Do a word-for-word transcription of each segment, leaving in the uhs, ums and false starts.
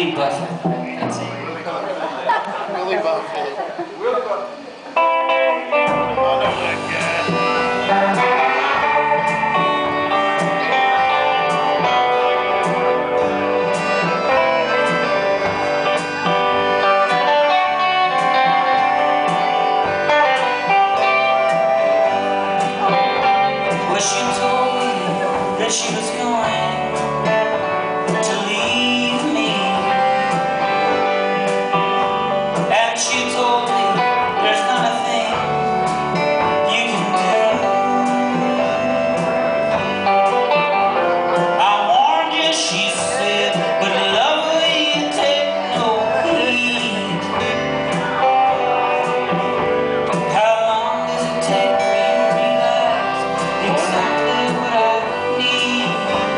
Willie Buffett. That's it. Willie Buffett. Willie Buffett. I know that guy. Well, she told me that she was going to leave me, and she told me there's not a thing you can do. I warned you, she said, but lovely, you take no heed. How long does it take me to realize exactly what I need?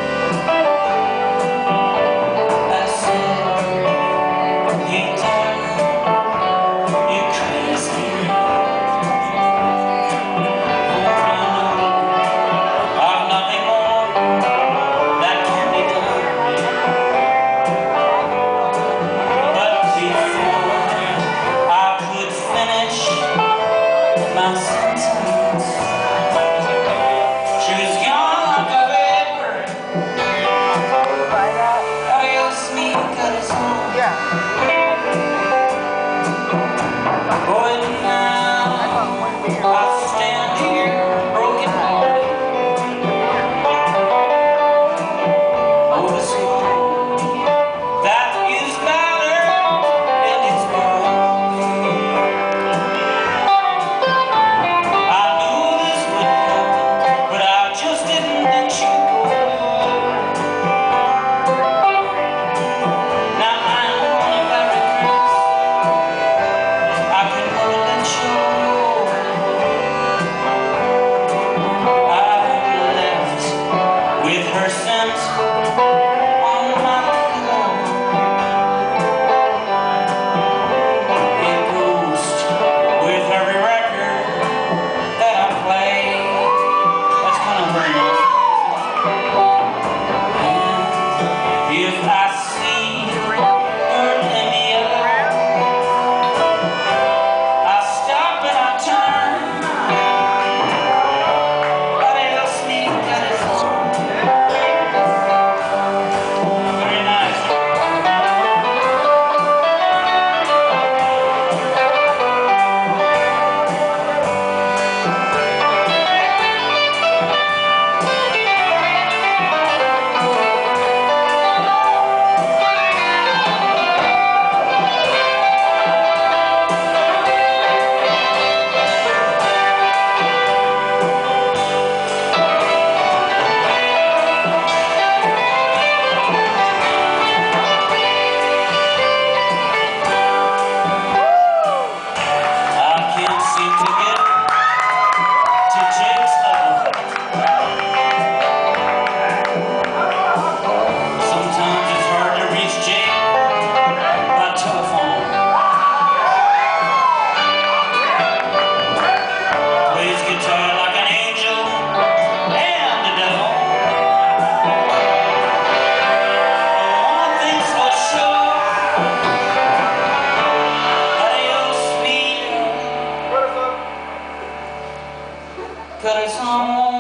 I said, hey darling, you're crazy. I've nothing more that can be done. But before I could finish my sentence, she was gone like a vapor. Adios, mi corazon. Boy, now I stand here broken hearted. Oh, the soul that is battered in its bones. I knew this would happen, but I just didn't let you go. Now I'm one of our regrets. I can never let you go. I'm left with her scent on my pillow. A ghost with every record that I play. That's kind of her note. And if I see her in the other, I stop and I turn. Adios, mi corazon. Very nice. I can't seem to get to Jake's level. Sometimes it's hard to reach Jake by telephone. Plays guitar like an angel and the devil. One thing's for sure. Adios, mi corazon.